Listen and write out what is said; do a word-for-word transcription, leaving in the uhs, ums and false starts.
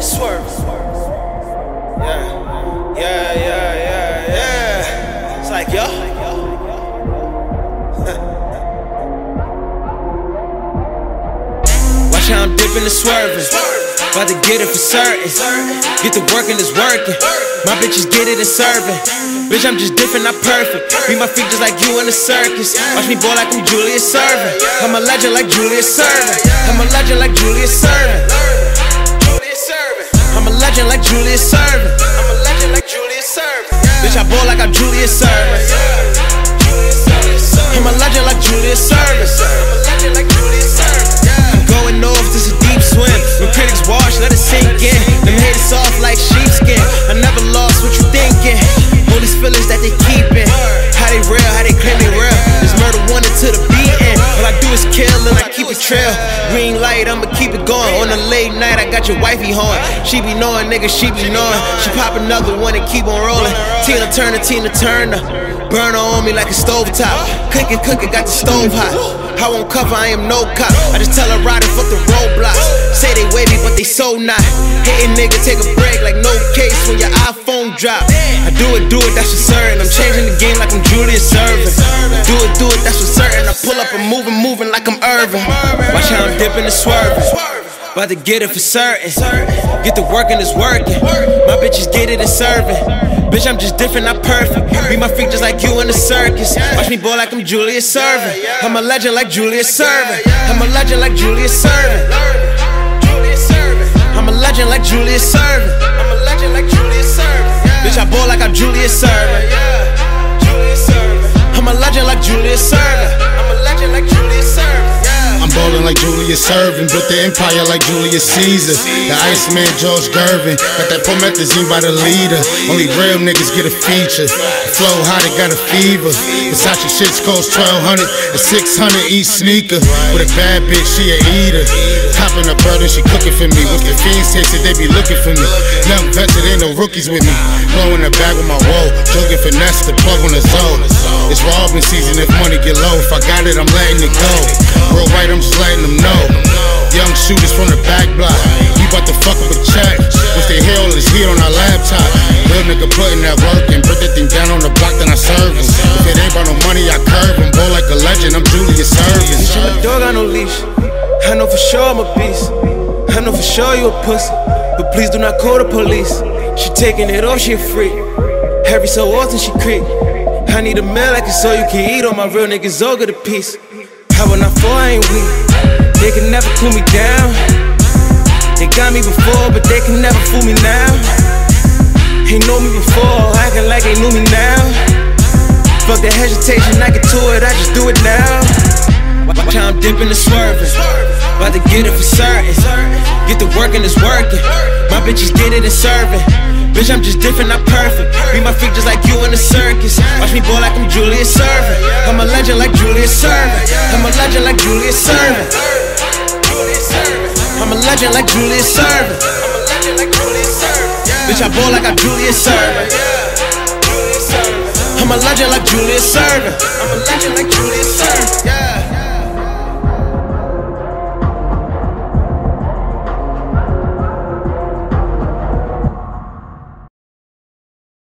Swerve. Yeah, yeah, yeah, yeah, yeah. It's like, yo. Watch how I'm dipping and swerving. About to get it for certain. Get the work and it's working. My bitches get it and serving. Bitch, I'm just different, not perfect. Be my feet just like you in the circus. Watch me ball like I'm Julius Serving. I'm a legend like Julius Serving. I'm a legend like Julius Serving. I'm a legend like Julius Serving. I'm a legend like Julius Serving. Bitch, I ball like I'm Julius Serving. I'm a legend like Julius Serving. I'm a legend like Julius Serving. I'm going off, this is a deep swim. When critics wash, let it sink in. Them haters soft like sheepskin. I never lost, what you thinking? All these feelings that they keepin'. How they real, how they claim they real. This murder wanted to the beating. All I do is kill and I keep it trail. Green light, I'ma keep it going. On a late night, I got your wifey horn. She be knowing, nigga, she be knowing. She pop another one and keep on rolling. Tina Turner, Tina Turner. Burner on me like a stovetop. Cookin', cookin', got the stove hot. I won't cover, I am no cop. I just tell her ride and fuck the roadblocks. Say they wavy, but they so not. Hitting nigga, take a break like no case when your iPhone drop. I do it, do it, that's for certain. I'm changing the game like I'm Julius Serving. Do it, do it, that's for certain. I pull up and moving, moving like I'm Irving. Watch how I'm dipping and swerving. About to get it for certain. Get the work and it's working. My bitches get it and serving. Bitch, I'm just different, not perfect. Be my freak just like you in the circus. Watch me ball like I'm Julius Serving. I'm a legend like Julius Serving. I'm a legend like Julius Serving. I'm a legend like Julius Serving. I'm a legend like Julius Serving. Bitch, I ball like I'm Julius Serving. I'm a legend like Julius Serving. I'm a legend like Julius Serving. I'm ballin' like Julius Serving, built the empire like Julius Caesar. The Iceman, George Gervin, got that promethazine by the leader. Only real niggas get a feature. Flow hot, it got a fever. Versace shits cost twelve hundred, a six hundred each sneaker. With a bad bitch, she a eater. Topping her brother, she cooking for me. With the fiends taste it, they be looking for me. Young vets, it ain't no rookies with me. Blowing the bag with my woe, jogging finesse, the plug on the zone. It's robbing season if money get low. If I got it, I'm letting it go. Real right, I'm just letting them know. Young shooters from the back block. We bout to fuck up a check. Once they hear all this heat on our laptop. Real nigga putting that work and put that thing down on the block, then I serve him. If it ain't about no money, I curve him. Ball like a legend, I'm Julius Serving. My dog got no leash. I know for sure I'm a beast. I know for sure you a pussy. But please do not call the police. She taking it off, she a freak. Every so often she creep. I need a meal like it so you can eat. All my real niggas all get a piece. How when I fall, I ain't weak. They can never cool me down. They got me before, but they can never fool me now. Ain't know me before, acting like they knew me now. Fuck the hesitation, I get to it, I just do it now. Watch how I'm dipping and swerving. About to get it for certain. Get the work and it's working. My bitches get it and serving. Bitch, I'm just different, not perfect. Be my freak just like you in the circus. Watch me ball like I'm Julius Serving. I'm a legend like Julius Serving. I'm a legend like Julius Serving. I'm a legend like Julius Serving. I'm a legend like Julius Serving. Bitch, I ball like I'm Julius Serving. I'm a legend like Julius Serving. I'm a legend like Julius Serving. Yeah.